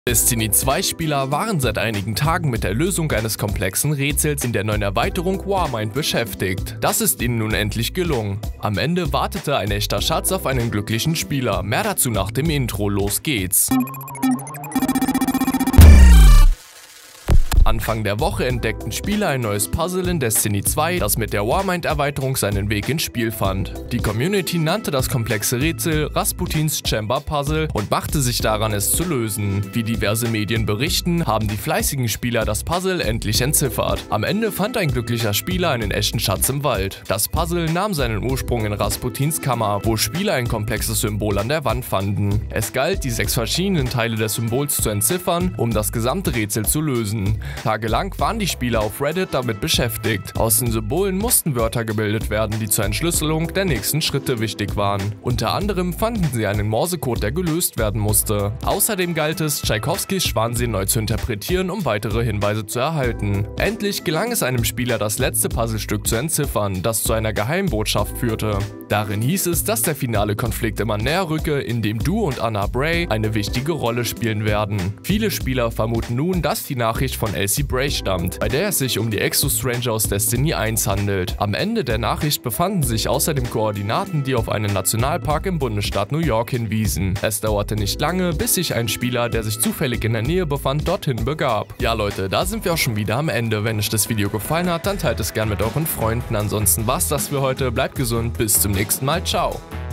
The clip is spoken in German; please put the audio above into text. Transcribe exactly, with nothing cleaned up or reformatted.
Destiny zwei Spieler waren seit einigen Tagen mit der Lösung eines komplexen Rätsels in der neuen Erweiterung Warmind beschäftigt. Das ist ihnen nun endlich gelungen. Am Ende wartete ein echter Schatz auf einen glücklichen Spieler. Mehr dazu nach dem Intro, los geht's! Anfang der Woche entdeckten Spieler ein neues Puzzle in Destiny zwei, das mit der Warmind-Erweiterung seinen Weg ins Spiel fand. Die Community nannte das komplexe Rätsel Rasputins Chamber Puzzle und machte sich daran, es zu lösen. Wie diverse Medien berichten, haben die fleißigen Spieler das Puzzle endlich entziffert. Am Ende fand ein glücklicher Spieler einen echten Schatz im Wald. Das Puzzle nahm seinen Ursprung in Rasputins Kammer, wo Spieler ein komplexes Symbol an der Wand fanden. Es galt, die sechs verschiedenen Teile des Symbols zu entziffern, um das gesamte Rätsel zu lösen. Tagelang waren die Spieler auf Reddit damit beschäftigt. Aus den Symbolen mussten Wörter gebildet werden, die zur Entschlüsselung der nächsten Schritte wichtig waren. Unter anderem fanden sie einen Morsecode, der gelöst werden musste. Außerdem galt es, Tschaikowskis Schwansee neu zu interpretieren, um weitere Hinweise zu erhalten. Endlich gelang es einem Spieler, das letzte Puzzlestück zu entziffern, das zu einer Geheimbotschaft führte. Darin hieß es, dass der finale Konflikt immer näher rücke, in dem du und Anna Bray eine wichtige Rolle spielen werden. Viele Spieler vermuten nun, dass die Nachricht von Elsie Bray stammt, bei der es sich um die Exo-Stranger aus Destiny eins handelt. Am Ende der Nachricht befanden sich außerdem Koordinaten, die auf einen Nationalpark im Bundesstaat New York hinwiesen. Es dauerte nicht lange, bis sich ein Spieler, der sich zufällig in der Nähe befand, dorthin begab. Ja Leute, da sind wir auch schon wieder am Ende. Wenn euch das Video gefallen hat, dann teilt es gern mit euren Freunden. Ansonsten war's das für heute. Bleibt gesund, bis zum nächsten Mal. Ciao!